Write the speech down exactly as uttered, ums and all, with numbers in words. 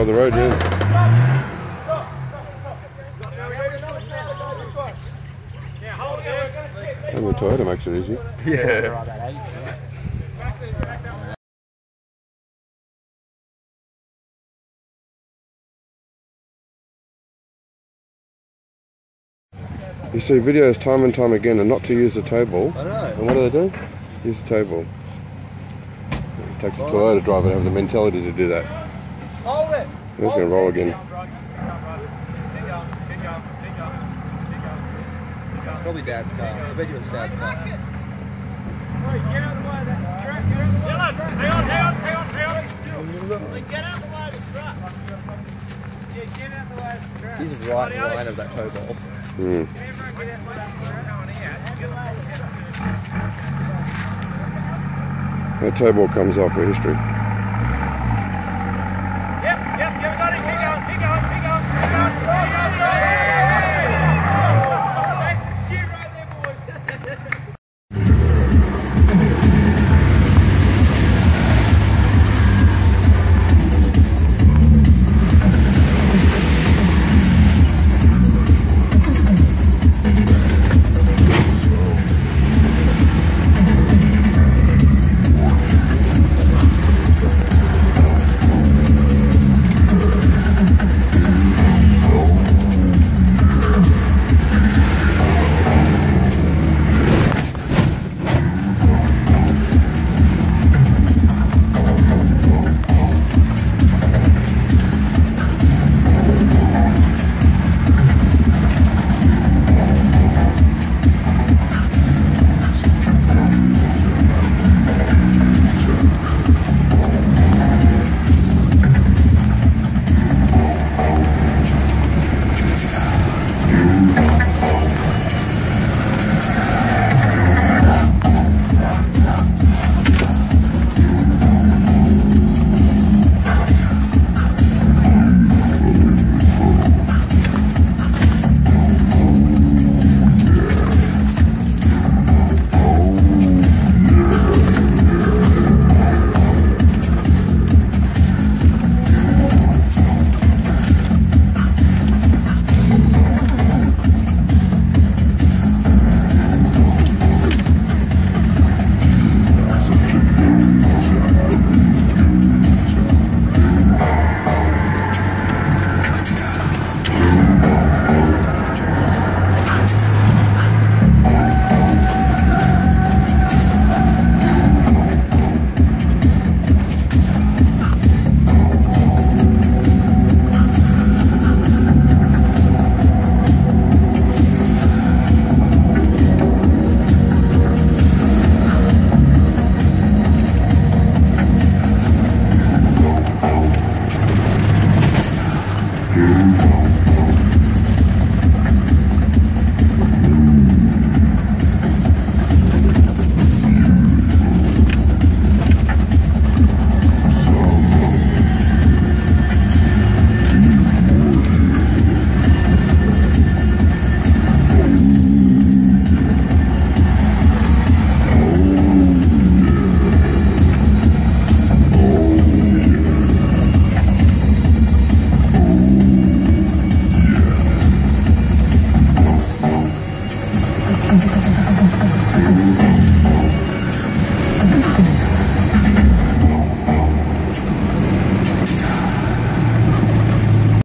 the road, yeah. And the Toyota makes it easy. Yeah. You see videos time and time again and not to use the table. I know. And what do they do? Use the table. It takes a Toyota driver to have the mentality to do that. Hold it! I'm just going to roll again. Probably Dad's car. I bet you it's Dad's car. Wait, get out of the way of that truck. Get out of the way of the truck. Hang on, hang on, hang on, hang on. Wait, get out of the way of the truck. Yeah, get out of the way of the truck. He's right in line of that tow ball. Mm. That tow ball comes off for history.